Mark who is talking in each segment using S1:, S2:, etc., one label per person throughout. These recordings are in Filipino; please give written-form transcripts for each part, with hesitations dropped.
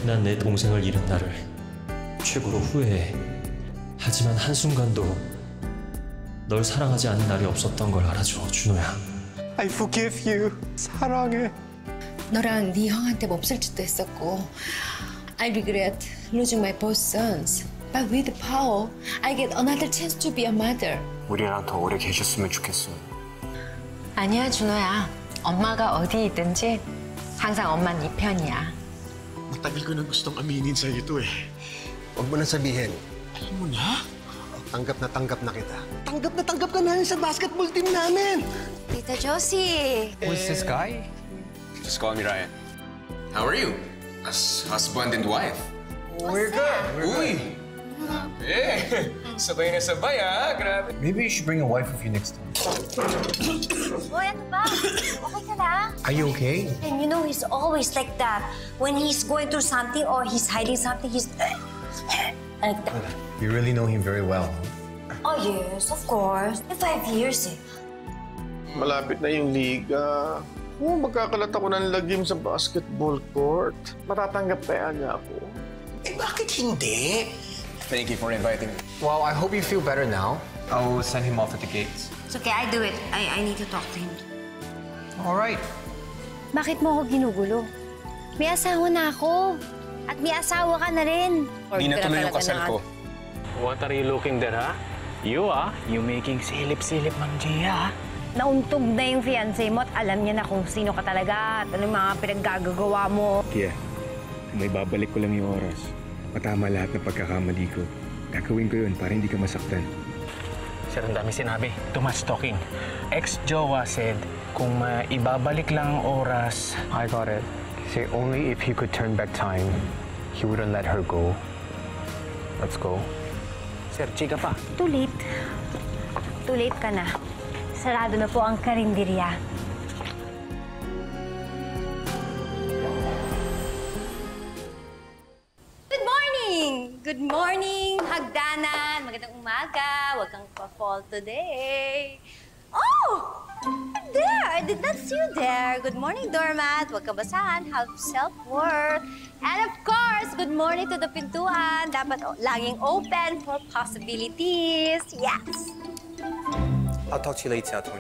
S1: 흔한 내 동생을 잃은 나를 최고로 후회해. 하지만 한순간도 널 사랑하지 않은 날이 없었던 걸 알아줘, 준호야.
S2: I forgive you. 사랑해.
S3: 너랑 네 형한테 몹쓸 짓도 했었고 I regret losing my both sons. But with Paul, I get another chance to be a mother.
S2: 우리랑 더 오래 계셨으면 좋겠어.
S3: 아니야, 준호야. 엄마가 어디 있든지 항상 엄마 네 편이야.
S4: Matagal ko nang gustong aminin sa'yo ito eh.
S5: Huwag mo na sabihin.
S4: Alam mo na?
S5: Tanggap na kita. Tanggap ka namin sa basketball team namin!
S6: Tita Josie.
S7: Who's this guy?
S8: Just call me Ryan. How are you? As husband and wife.
S7: We're good.
S8: Uy! Eh, sabay na sabay grabe.
S7: Maybe you should bring a wife with you next time.
S6: Boy, ano ba? Okay ka lang?
S7: Are you okay?
S6: And you know, he's always like that. When he's going through something or he's hiding something, he's like that.
S7: You really know him very well.
S6: Oh, yes, of course. 5 years eh.
S4: Malapit na yung liga. Kung magkakalat ako ng lagim sa basketball court, matatanggap kaya niya ako?
S5: Eh, bakit hindi?
S8: Thank you for inviting me.
S7: Well, I hope you feel better now. I'll send him off at the gates.
S6: It's okay, I do it. I need to talk to him.
S7: All right.
S6: Bakit mo ako ginugulo? May asawa na ako. At may asawa ka na rin.
S8: Hindi na tuloy yung kasal ko.
S9: What are you looking there, ha? You making silip-silip, Ma'am Gia, ha?
S6: Nauntog na yung fiancé mo at alam niya na kung sino ka talaga at anong mga pinaggagawa mo.
S10: Tia, may babalik ko lang yung oras. Matama lahat ng pagkakamali ko. Gagawin ko yun para hindi ka masaktan.
S9: Sir, ang dami sinabi. Too much talking. Ex-jowa said, kung ibabalik lang ang oras...
S10: I got it. Say only if he could turn back time, he wouldn't let her go. Let's go.
S9: Sir, chika pa.
S6: Too late. Too late ka na. Sarado na po ang karinderya. Good morning! Good morning, hagdanan! Magandang umaga. Huwag kang pa-fall today. Oh! There! I did not see you there. Good morning, doormat. Huwag kang basahan. Have self-worth. And of course, good morning to the pintuan. Dapat laging open for possibilities. Yes!
S7: I'll talk to you later, Tony.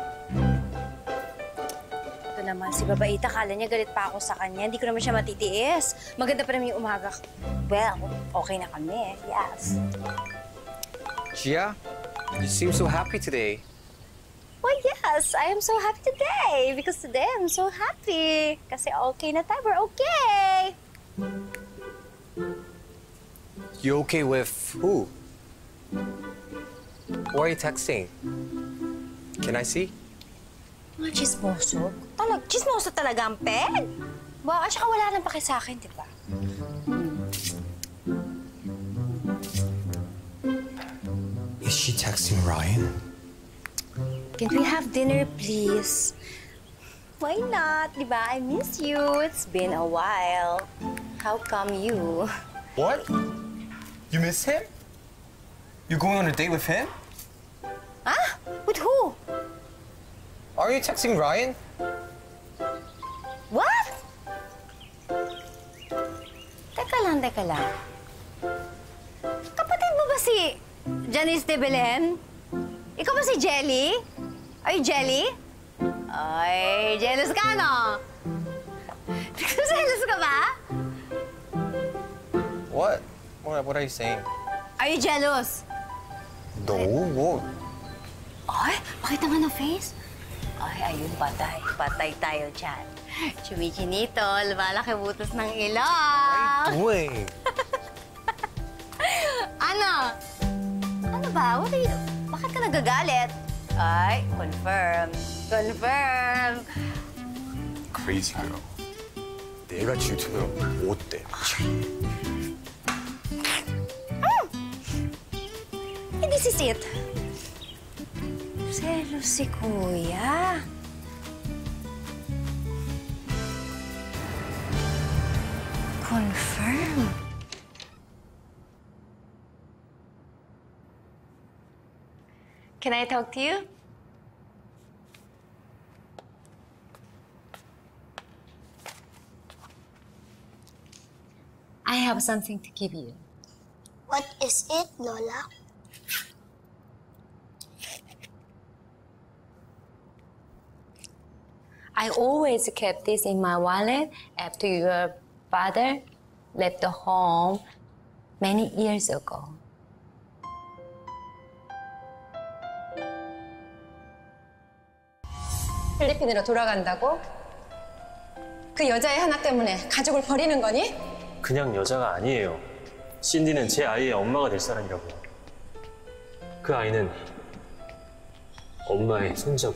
S6: Ito naman, si Babaita, kala niya galit pa ako sa kanya. Hindi ko naman siya matitiis. Maganda pa naman yung umaga. Well, okay na kami. Yes.
S7: Gia, you seem so happy today.
S6: Well, yes, I am so happy today. Because today I'm so happy. Kasi okay na tayo. We're okay.
S7: You okay with who? Who are you texting? Can I see?
S6: Mga chismoso. Chismoso talaga ang peg. Wow, at saka wala nang paki sa akin, di ba?
S7: Is she texting Ryan?
S6: Can we have dinner, please? Why not? Di ba? I miss you. It's been a while. How come you?
S7: What? You miss him? You're going on a date with him?
S6: Ah? With who?
S7: Are you texting Ryan?
S6: What? Teka lang. Kapatid mo ba si Janice de Belen? Ikaw ba si Jelly? Are you Jelly? Ay, jealous ka, no? Jealous ka ba?
S7: What? What are you saying?
S6: Are you jealous?
S7: No, what?
S6: Ay, pakita nga ng face. Ay, ayun, patay. Patay tayo dyan. Chumichinito, lumalaki butas ng ilong.
S7: Doing?
S6: Ano? Ano ba? What are you... Bakit ka nagagalit? Ay, confirm. Confirm.
S7: Crazy girl. 내가 질투면 어때?
S6: This is it. Selos si Kuya. Confirm. Can I talk to you?
S3: have something to give you.
S11: What is it, Lola?
S3: I always kept this in my wallet after your father left the home many years ago.
S12: 필리핀으로 돌아간다고? 그 여자애 하나 때문에 가족을 버리는 거니?
S1: 그냥 여자가 아니에요. 신디는 제 아이의 엄마가 될 사람이라고요. 그 아이는 엄마의 손자고.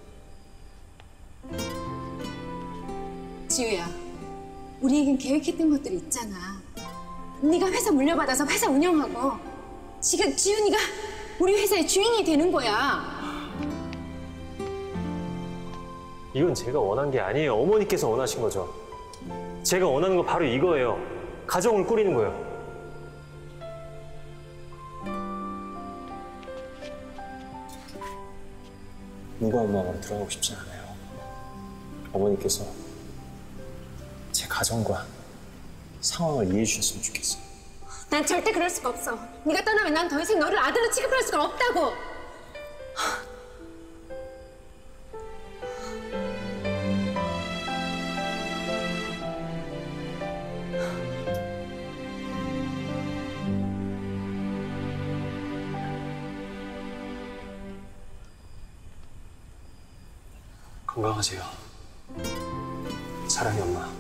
S12: 지우야, 우리에겐 계획했던 것들이 있잖아. 네가 회사 물려받아서 회사 운영하고 지금 지훈이가 우리 회사의 주인이 되는 거야.
S1: 이건 제가 원한 게 아니에요. 어머니께서 원하신 거죠. 제가 원하는 건 바로 이거예요. 가정을 꾸리는 거예요. 누가 엄마 말에 들어가고 싶지 않아요. 어머니께서 제 가정과 상황을 이해해 주셨으면 좋겠어요.
S12: 난 절대 그럴 수가 없어. 네가 떠나면 난 더 이상 너를 아들로 취급할 수가 없다고.
S1: 건강하세요. 사랑해, 엄마.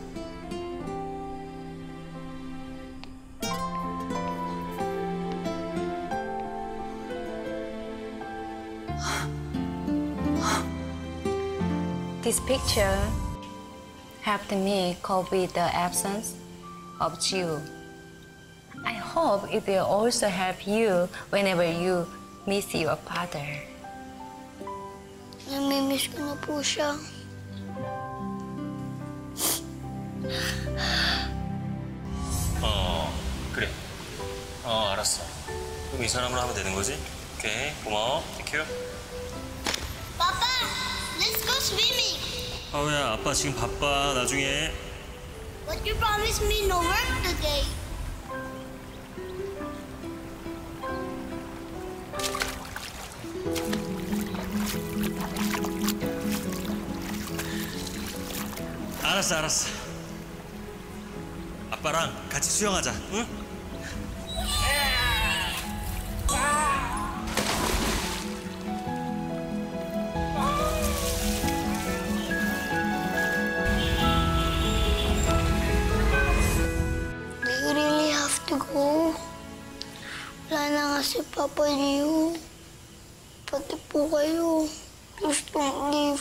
S3: This picture helped me cope with the absence of Jiu. I hope it will also help you whenever you miss your father.
S11: Namimiss ko na po siya.
S1: 그래. 알았어. 그럼 이 사람으로 하면 되는 거지? 오케이, 고마워. 땡큐.
S11: Papa, let's go swimming.
S1: 하우야, 아빠 지금 바빠. 나중에.
S11: But you promised me no work today.
S1: 알았어. 아빠랑 같이 수영하자, 응?
S11: Do you really have to go? Wala na nga si Papa Liu. Pati po kayo. Please don't leave.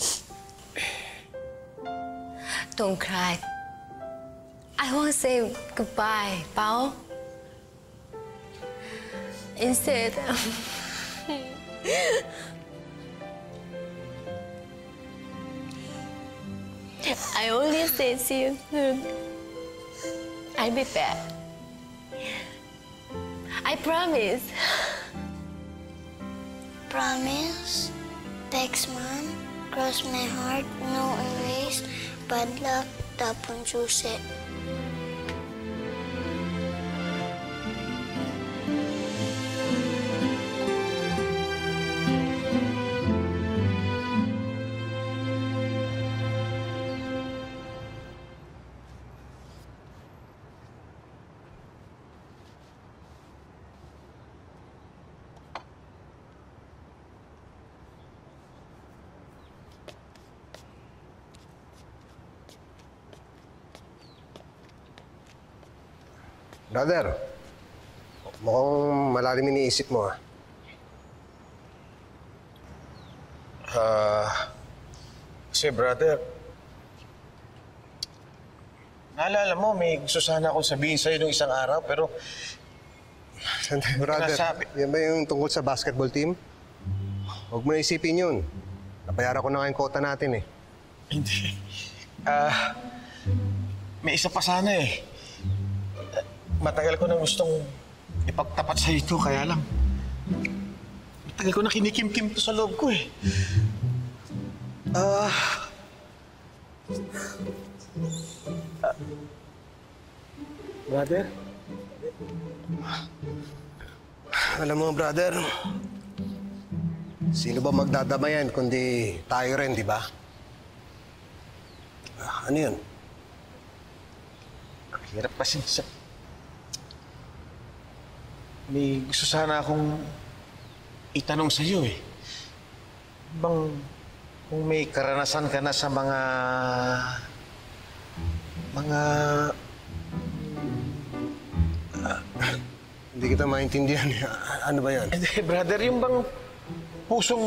S3: Don't cry. I won't say goodbye, Bao. Instead, I only say see you soon. I'll be back. I promise.
S11: Promise? Thanks, Mom. Cross my heart, no erase. Bad luck, tapon susi.
S5: Brother, mukhang malalim iniisip mo,
S4: Kasi brother, naalala mo, may gusto sana akong sabihin sa'yo nung isang araw, pero...
S5: Brother, yan ba yung tungkol sa basketball team? Huwag mo na isipin yun. Nabayaran ko na nga yung quota natin eh.
S4: Hindi. May isa pa sana eh. Matagal ko na gustong ipagtapat sa ito, kaya lang... Matagal ko na kinikim-kim to sa loob ko eh. Brother?
S5: Alam mo, brother, sino ba magdadamayan kundi tayo rin, di ba? Ano yun?
S4: Ang hirap kasi may gusto sana akong itanong sa'yo eh. Kung may karanasan ka na sa mga
S5: hindi kita maintindihan. Ano ba yan?
S4: Hindi, brother, yung bang pusong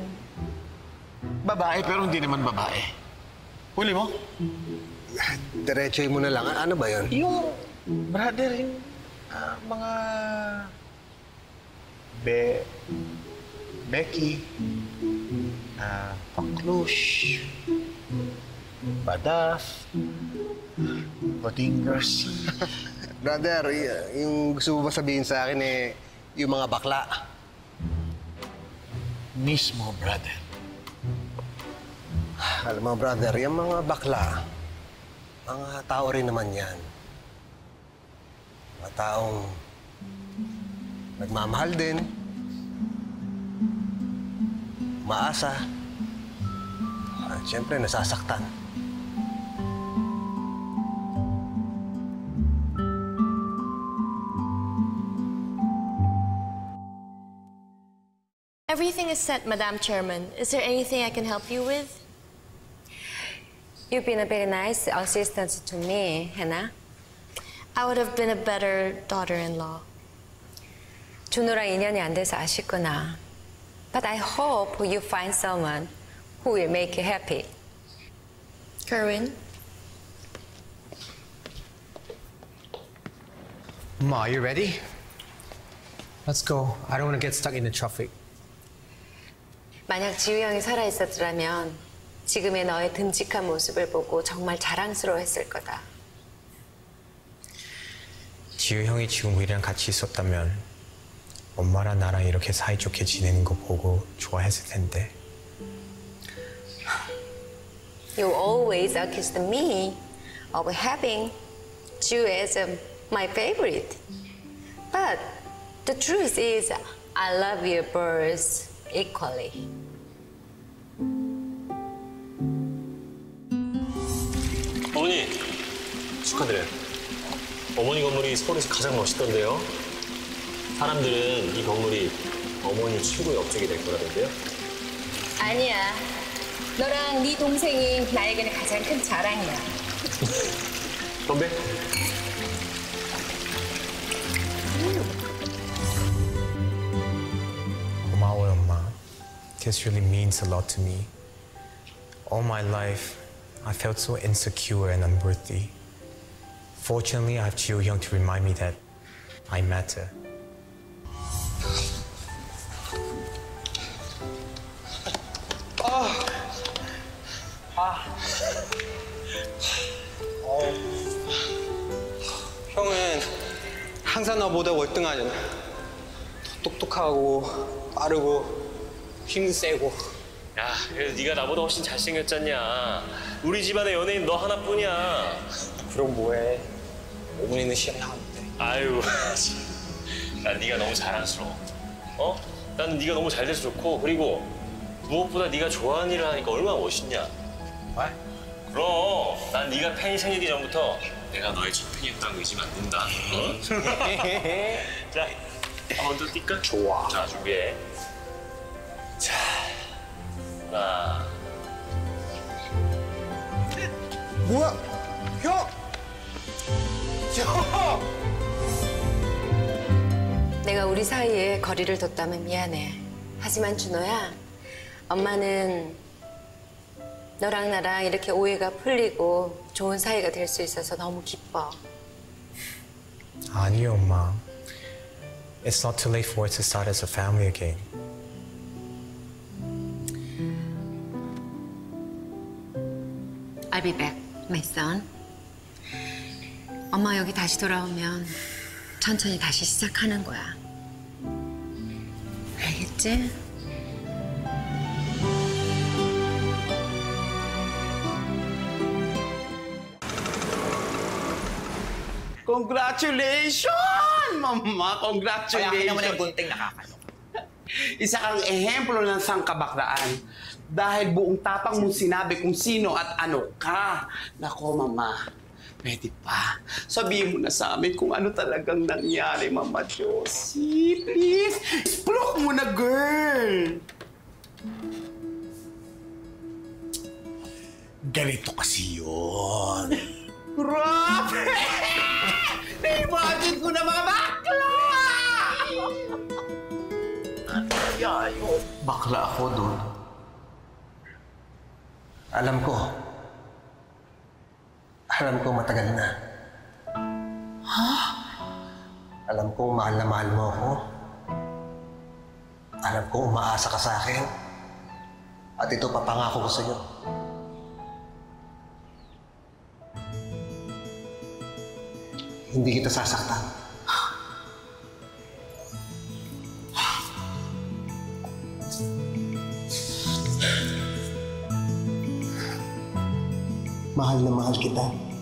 S4: babae pero hindi naman babae. Huli mo?
S5: Diretsoy mo na lang. Ano ba yan?
S4: Yung, brother, yung mga Becky, Paklush, Badaf, Boding Garcia.
S5: Brother, yung gusto mo ba sabihin sa akin yung mga bakla?
S4: Mismo, brother.
S5: Alam mo, brother, yung mga bakla, mga tao rin naman yan. Mga taong nagmamahal din, maasa, at siyempre nasasaktan.
S13: Everything is set, Madam Chairman. Is there anything I can help you with?
S3: You've been a very nice assistant to me, Hannah.
S13: I would have been a better daughter-in-law.
S3: 준호랑 인연이 안 돼서 아쉽구나. But I hope you find someone who will make you happy.
S13: Kerwin?
S7: Ma, you ready? Let's go. I don't want to get stuck in the traffic.
S3: 만약 지우 형이 살아있었더라면 지금의 너의 듬직한 모습을 보고 정말 자랑스러워했을 거다.
S14: 지우 형이 지금 우리랑 같이 있었다면 엄마랑 나랑 이렇게 사이좋게 지내는 거 보고 좋아했을 텐데.
S3: You always accused me of having Jiu as my favorite. But the truth is I love you both equally.
S1: 어머니, 축하드려요. 어머니 건물이 서울에서 가장 멋있던데요. 사람들은 이 건물이 어머니 최고의 업적이 될 거라던데요.
S12: 아니야. 너랑 네 동생이 나에게는 가장 큰 자랑이야.
S1: 건배.
S14: 고마워요, 엄마. This really means a lot to me. All my life, I felt so insecure and unworthy. Fortunately, I have Jiu Hyung to remind me that I matter.
S7: 형은 항상 나보다 월등하잖아. 더 똑똑하고 빠르고 힘 세고.
S1: 야, 그래도 네가 나보다 훨씬 잘생겼잖냐. 우리 집안의 연예인 너 하나뿐이야.
S7: 그럼 뭐해? 어머니는 싫어하는데.
S1: 아유, 난 네가 너무 자랑스러워. 어? 나는 네가 너무 잘 돼서 좋고, 그리고 무엇보다 네가 좋아하는 일을 하니까 얼마나 멋있냐.
S7: 왜?
S1: 그럼 난 네가 팬이 생기기 전부터 내가 너의 첫 팬이었다는 거 잊으면 안 된다. 어? 자, 먼저 뛸까?
S7: 좋아.
S1: 자, 준비해. 자, 하나.
S5: 뭐야? 형! 형!
S3: 내가 우리 사이에 거리를 뒀다면 미안해. 하지만 준호야, 엄마는 너랑 나랑 이렇게 오해가 풀리고 좋은 사이가 될 수 있어서 너무 기뻐.
S14: 아니요, 엄마. It's not too late for us to start as a family again.
S3: I'll be back, my son. 엄마 여기 다시 돌아오면 천천히 다시 시작하는 거야. 알겠지?
S15: Congratulations! Mama, congratulations!
S16: Kaya naman yung gunting nakakaloka.
S15: Isa kang ehemplo ng sangkabaklaan. Dahil buong tapang mong sinabi kung sino at ano ka. Nako, Mama. Pwede pa. Sabihin mo na sa amin kung ano talagang nangyari, Mama Josie. Please. Explore mo na, girl. Ganito kasi yun. Grabe! Na-imagine ko na mga bakla!
S5: Bakla ako doon. Alam ko matagal na.
S15: Ha?
S5: Alam kong mahal na mahal mo ako. Alam kong umaasa ka sa akin. At ito papangako ko sa'yo. Hindi kita sasaktan. Mahal na mahal kita.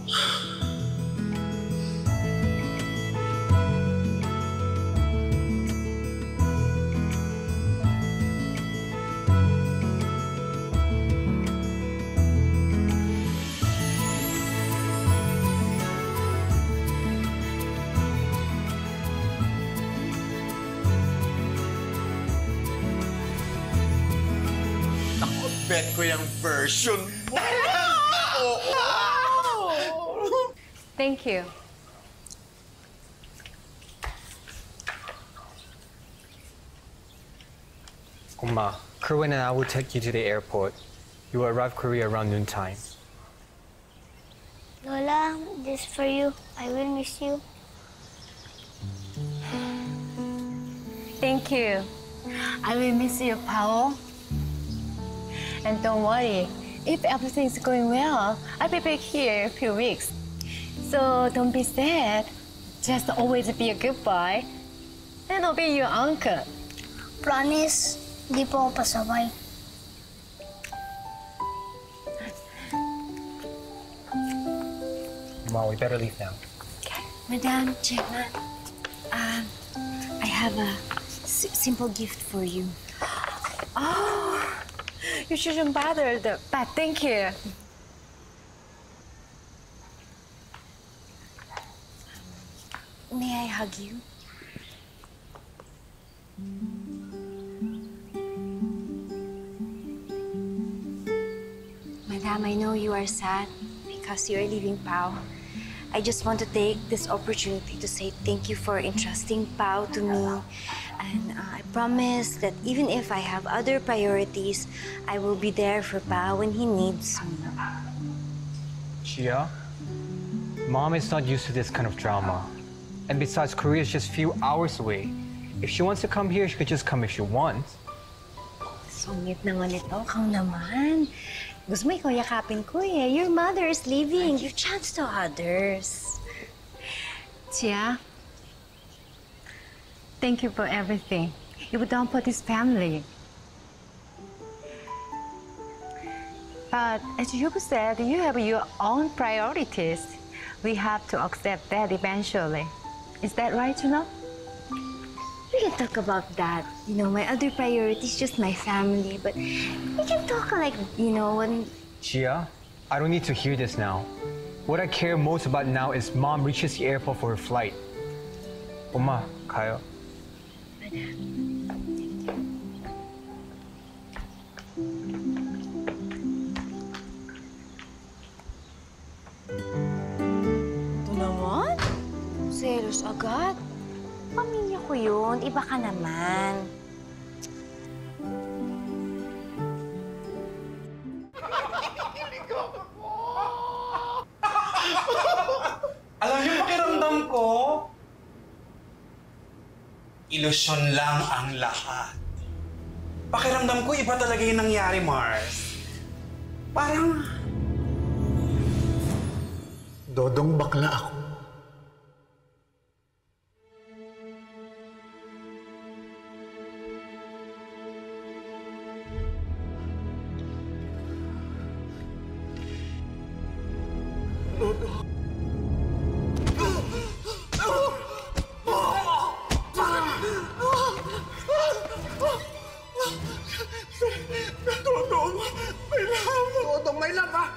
S15: Bet ko yung version mo.
S3: Thank you.
S14: Oma, Kerwin and I will take you to the airport. You will arrive Korea around noontime.
S11: Lola, this is for you. I will miss you.
S3: Thank you. I will miss you, Paul. And don't worry, if everything's going well, I'll be back here in a few weeks. So don't be sad. Just always be a good boy. And I'll be your uncle.
S11: Promise, di po ako pasaway.
S14: Ma, we better leave now.
S3: Madam Chairman, I have a simple gift for you. Oh, you shouldn't bother, but thank you. May I hug you? Madam, I know you are sad because you are leaving Pao. I just want to take this opportunity to say thank you for entrusting Pao to me. And I promise that even if I have other priorities, I will be there for Pao when he needs me.
S14: Chia, Mom is not used to this kind of drama. And besides, Korea is just a few hours away. If she wants to come here, she could just come if she wants.
S3: Sungit naman ito. Ikaw naman. Gusto mo ikaw yakapin ko eh. Your mother is leaving. Give chance to others. Chia, thank you for everything. You've done for this family. But as you said, you have your own priorities. We have to accept that eventually. Is that right, you know? We can talk about that. You know, my other priority is just my family, but we can talk like, you know, when...
S14: Chia, I don't need to hear this now. What I care most about now is Mom reaches the airport for her flight. Oma, 가요.
S3: Ito naman? Selos agad? Pamilya ko yun. Iba ka naman.
S15: Alam niyo pakiramdam ko? Ilusyon lang ang lahat. Pakiramdam ko iba talaga yung nangyari, Mars. Parang...
S4: Dodong bakla ako. my love, ha?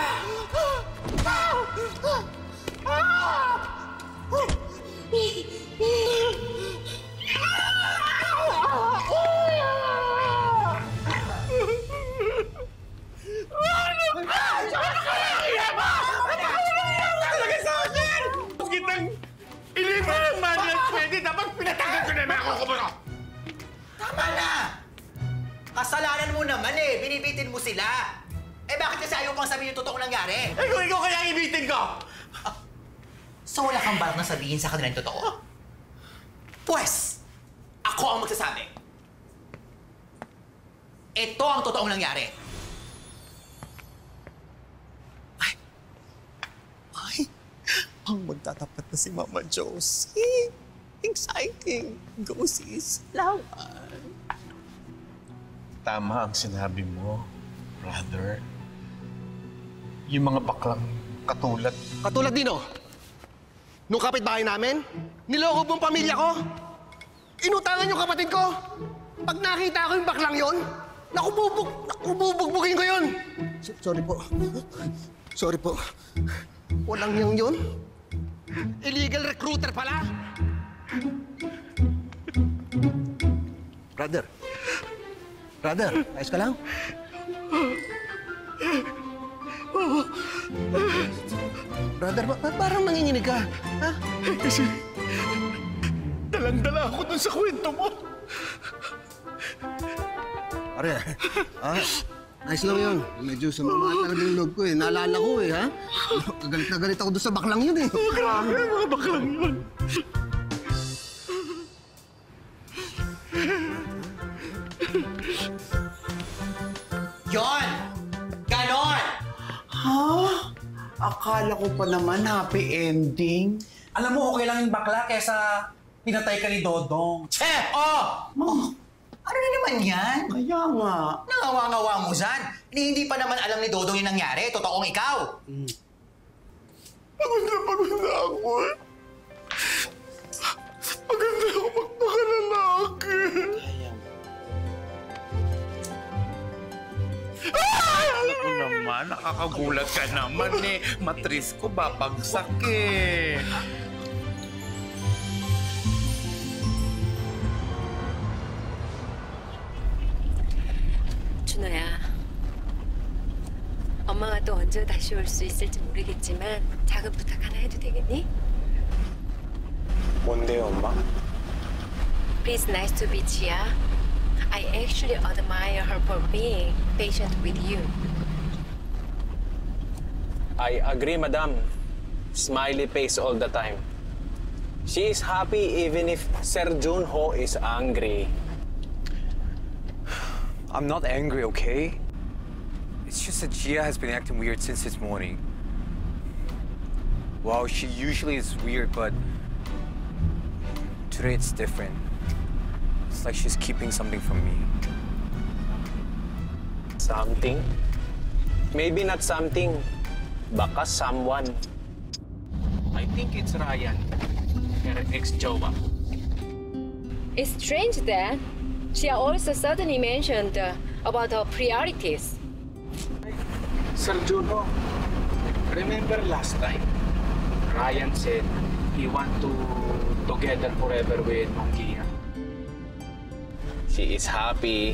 S16: Tama na! Kasalanan mo naman eh. Binibitin mo sila. Eh bakit kasi ayaw pang sabihin yung totoong nangyari?
S4: Eh kung ikaw kaya ang ibitin ko!
S16: So wala kang balak na sabihin sa kanila yung totoo? Pwes, ako ang magsasabi. Ito ang totoong nangyari.
S4: Ay, ang magtatapat na si Mama Josie. Exciting. Go sis. Lawan. Tama ang sinabi mo, brother. Yung mga baklang katulad.
S5: Katulad Dino? Nung kapitbahay namin, niloko mong pamilya ko. Inutangan yung kapatid ko. Pag nakita ko yung baklang yon, nakububugbugin ko yun. Sorry po. Sorry po. Walang yang yun. Illegal recruiter pala. Brother. Brother, ayos ka lang? Brother, parang nanginginig ka. Ha?
S4: Kasi dalang-dala ako dun sa kwento mo.
S5: Pare, ayos lang yun. Medyo sumama talaga yung loob ko eh. Naalala ko eh, ha? Galit na galit ako doon sa baklang yun eh.
S4: Oh, grabe, mga baklang yun.
S16: Yon! Ganon!
S15: Ha? Akala ko pa naman happy ending.
S16: Alam mo, okay lang yung bakla kesa pinatay ka ni Dodong. Che! Oh! Ano na naman yan?
S15: Kaya nga.
S16: Nangawa-ngawa mo dyan. Hindi pa naman alam ni Dodong yung nangyari. Totoong ikaw.
S4: Pagod na ako eh. Maganda ako magpakalalaki.
S15: Alam ko naman, nakakagulat ka naman eh. Matris ko babagsak eh.
S3: 준호야, 엄마가 또 언제 다시 올 수 있을지 모르겠지만 작은 부탁 하나 해도 되겠니?
S14: 뭔데요, 엄마?
S3: Please, nice to meet you. I actually admire her for being patient with you.
S9: I agree, madam. Smiley face all the time. She is happy even if Sir Junho is angry.
S14: I'm not angry, okay? It's just that Gia has been acting weird since this morning. Wow, she usually is weird, but today it's different. It's like she's keeping something from me.
S9: Something? Maybe not something. Baka someone. I think it's Ryan, her ex-jowa.
S3: It's strange that she also suddenly mentioned about her priorities.
S9: Sir Junho, remember last time, Ryan said he want to together forever with Gia. She is happy.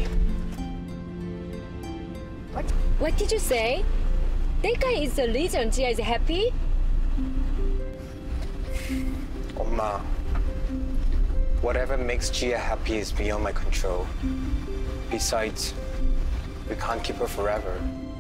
S3: What did you say? That guy is the reason Gia is happy?
S14: Oma, whatever makes Gia happy is beyond my control. Besides, we can't keep her forever.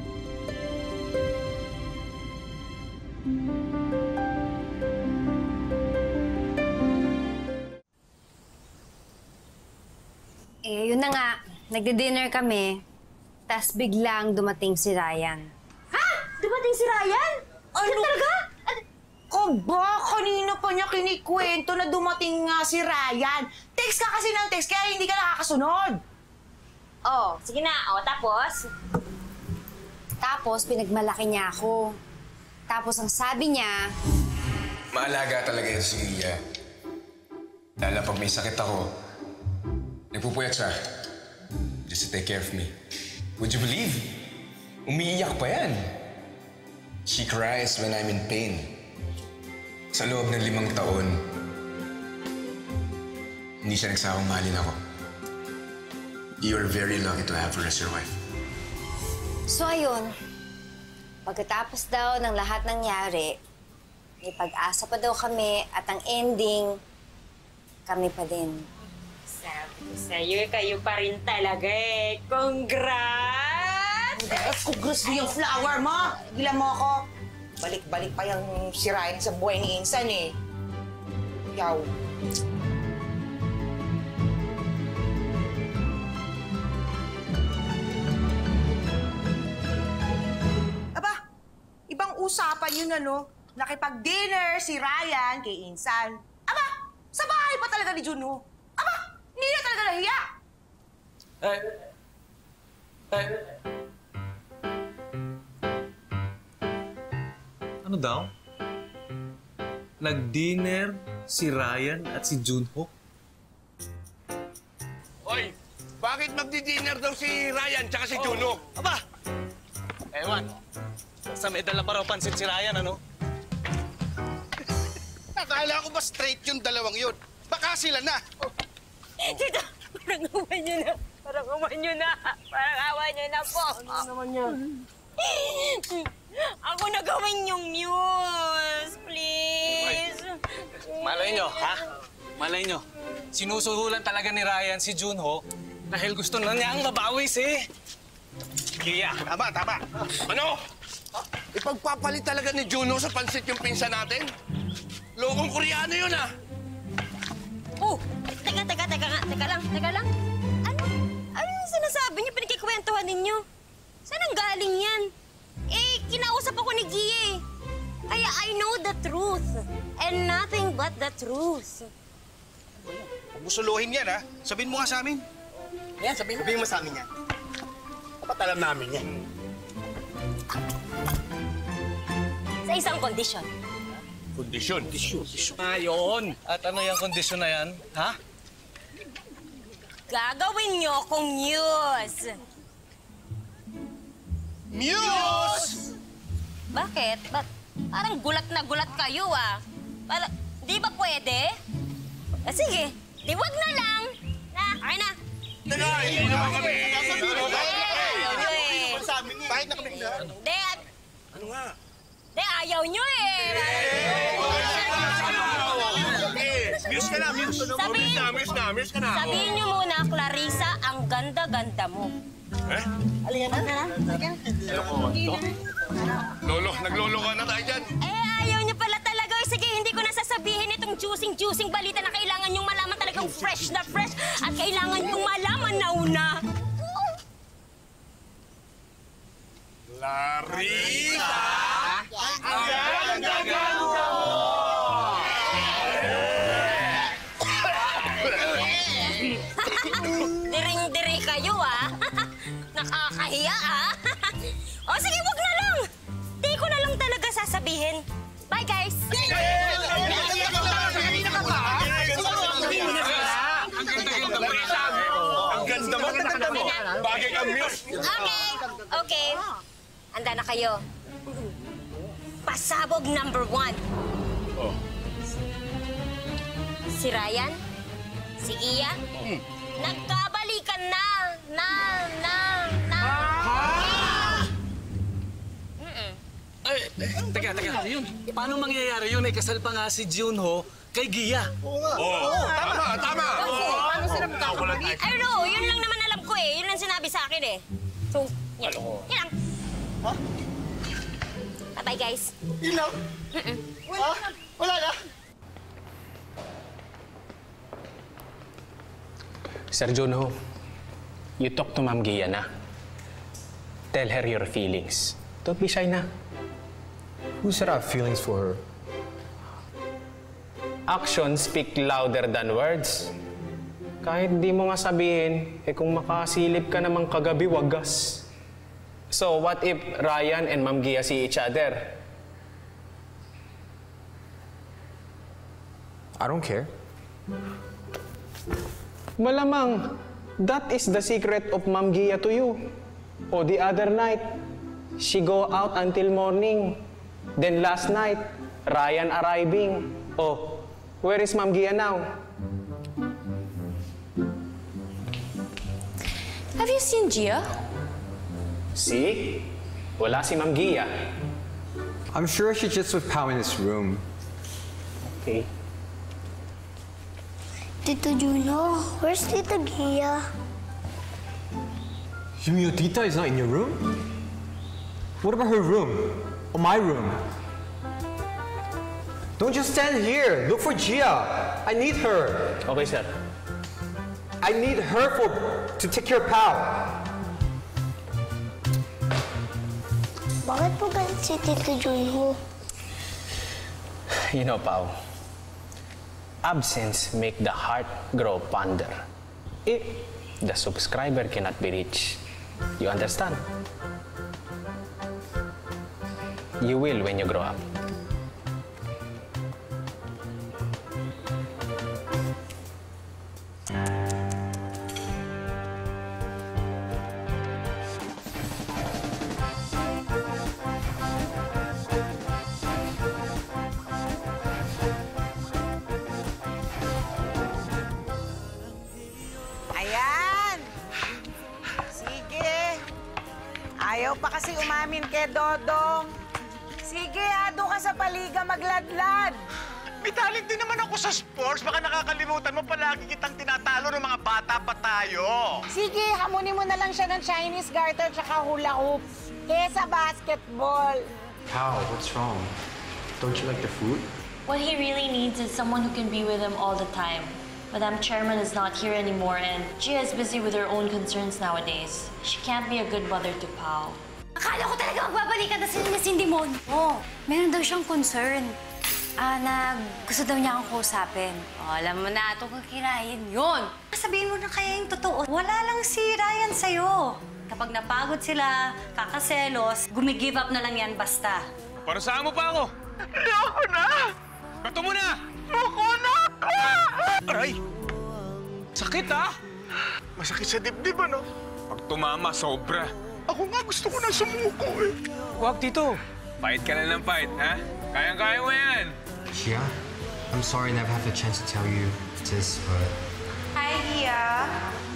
S6: Eh, yun na nga. Nagde-dinner kami. Tas biglang dumating si Ryan.
S17: Ha? Dumating si Ryan? Ano? Talaga?
S18: Aba, kanina pa niya kinikwento na dumating nga si Ryan. Text ka kasi ng text, kaya hindi ka nakakasunod.
S6: Oh, sige na. Oh, tapos? Tapos, pinagmalaki niya ako. Tapos, ang sabi niya...
S8: Maalaga talaga yun si Gia. Lalo pag may sakit ako, nagpupuyat siya just to take care of me. Would you believe? Umiiyak pa yan. She cries when I'm in pain. Sa loob ng 5 taon, hindi siya nagsawang mahalin ako. You're very lucky to have her as your wife.
S6: So ayun, pagkatapos daw ng lahat nangyari, may pag-asa pa daw kami at ang ending, kami pa din.
S17: Sabi ko sa'yo, kayo pa rin talaga eh. Congrats!
S18: Congrats yung flower mo! Gilan mo ako. Balik-balik pa yung si Ryan sa buhay ni Insan eh. Yaw. Aba, ibang usapan yun ano. Nakipag-dinner si Ryan kay Insan. Aba, sa bahay pa talaga ni Junho. Aba, hindi na talaga nahiya.
S9: Ano daw? Nag-dinner si Ryan at si Junho?
S5: Hoy, bakit magdi-dinner daw si Ryan tsaka si Junho?
S9: Aba! Ewan. Sa may dala pa raw pansit si Ryan, ano?
S5: Akala ko ba straight yung dalawang yun? Baka sila na.
S17: Tito, parang awan nyo na. Parang awan nyo na. Parang awan nyo na po. Ano naman yan? Ako na gawin yung muse, please.
S9: Malay nyo, ha? Malay nyo. Sinusuhulan talaga ni Ryan si Junho dahil gusto na niyang mabawi si... Gia.
S5: Tama. Ano? Ipagpapalit talaga ni Junho sa pansit yung pinsan natin? Lokong Koreano yun, ah!
S17: Oh, teka lang. Ano yung sinasabi niyo, pinagkikwentuhan ninyo? Saan ang galing yan? Eh, kinausap ako ni Gia. Kaya I know the truth. And nothing but the truth.
S4: Huwag mo suluhin yan, ha? Sabihin mo nga sa amin.
S16: Yan, sabihin mo sa amin yan. Dapat alam namin yan.
S17: Sa isang kondisyon.
S5: Kondisyon?
S9: Ayun. At ano yung kondisyon na yan, ha?
S17: Gagawin niyo akong muse.
S5: Muse?
S17: Bakit? Parang gulat na gulat kayo, ah. Di ba pwede? Sige, di wag na lang. Okay na.
S5: Teka, hindi naman kami.
S4: Bakit na kami?
S5: Ano nga?
S17: Ayaw nyo eh.
S5: Muse ka na, muse. Muse ka na.
S17: Sabihin nyo muna, Clarissa, ang ganda-ganda mo.
S5: Eh?
S17: Aliyan na.
S5: Lolo, naglolo ka na tayo dyan.
S17: Ayaw nyo pala talaga. Sige, hindi ko na sasabihin itong juicing balita na kailangan nyong malaman talagang fresh na fresh at kailangan nyong malaman na una.
S5: Clarissa! Ang ganda-ganda mo!
S17: Diring-diri kayo, ah. Nakakahiya, ah. O sige, wag na lang. Di ko na lang talaga sasabihin. Bye, guys.
S5: Ang ganda mo! Bagay kang muse!
S17: Okay. Handa na kayo. Pasabog number 1.
S5: Oh.
S17: Si Ryan, si Gia, nagkabalikan na.
S9: Teka. Paano mangyayari yun? Kasal pa nga si Junho kay Gia.
S5: Tama.
S17: Paano sila magkakabali? I don't know. Yun lang naman alam ko eh. Yun lang sinabi sa akin eh. So, yan lang. Bye-bye, guys.
S4: Yun lang? Wala na?
S9: Sir Junho, you talk to Ma'am Gia na. Tell her your feelings. Don't be shy na.
S14: Who said I have feelings for her?
S9: Actions speak louder than words. Kahit di mo nga sabihin, kung makasilip ka namang kagabi, wagas. So, what if Ryan and Ma'am Gia see each other?
S14: I don't care.
S9: Malamang, that is the secret of Ma'am Gia to you. O the other night, She go out until morning. Then last night, Ryan arriving. Oh, where is Ma'am Gia now?
S13: Have you seen Gia?
S9: See? Wala si Ma'am Gia.
S7: I'm sure she's just with Pao in his room.
S9: Okay.
S11: Tito Juno, where's Tita Gia?
S7: You mean your tita is not in your room? What about her room? Or my room? Don't just stand here. Look for Gia. I need her.
S9: Okay, sir.
S7: I need her to take care of Pao.
S11: Bakit po galit si Tito Junho?
S9: You know, Pao, absence make the heart grow fonder. If the subscriber cannot be reached, you understand? You will when you grow up.
S18: Ayan! Sige. Ayaw pa kasi umamin kay Dodong. Sige, doon ka sa paliga magladlad.
S4: May din naman ako sa sports. Baka nakakalimutan mo, palagi kitang tinatalo ng mga bata pa tayo.
S18: Sige, hamunin mo na lang siya ng Chinese garter tsaka hula hoop. Kesa basketball.
S14: Pao, what's wrong? Don't you like the food?
S13: What he really needs is someone who can be with him all the time. Madam Chairman is not here anymore and Gia is busy with her own concerns nowadays. She can't be a good mother to Pao.
S6: Akala ko talaga magbabalikan na sila ni Sindimon. Oo, meron daw siyang concern. Gusto daw niya akong kausapin. Alam mo na, itong kay Ryan yun. Sabihin mo na kaya yung totoo. Wala lang si Ryan sa'yo. Kapag napagod sila, kakaselos, gumigive up na lang yan basta.
S8: Para saan mo pa ako?
S4: Ayoko na!
S8: Bato mo na!
S4: Ayoko na!
S8: Aray! Sakit, ha?
S4: Masakit sa dibdib, ano?
S8: Pag tumama, sobra.
S4: Ako nga gusto ko na sumuko, eh.
S8: Huwag, Tito. Fight ka na ng fight, ha? Kayang-kaya mo yan.
S14: Gia, I'm sorry I never had the chance to tell you this, but...
S19: Hi, Gia.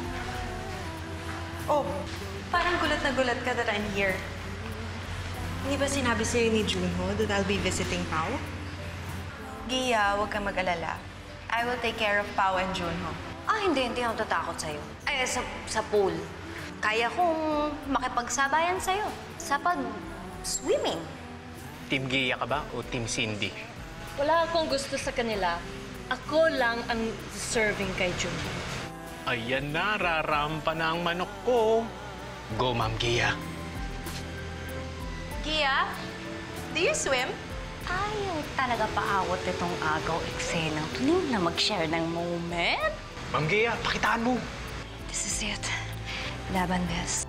S19: Oh, parang gulat na gulat ka that I'm here. Hindi ba sinabi sa'yo ni Junho that I'll be visiting Pao? Gia, huwag kang mag-alala. I will take care of Pao and Junho.
S6: Hindi ako tatakot sa'yo. Sa pool. Kaya kong makipagsabayan sa'yo sa pag-swimming.
S9: Team Gia ka ba o Team Cindy?
S13: Wala akong gusto sa kanila. Ako lang ang serving kay Junho.
S9: Ayan na, rarampa na ang manok ko. Go, Ma'am Gia.
S19: Gia, do you swim?
S6: Ayaw talaga paawat itong agaw eksenang tuling na mag-share ng moment.
S9: Ma'am Gia, pakitaan mo.
S6: This is it. Laban, best.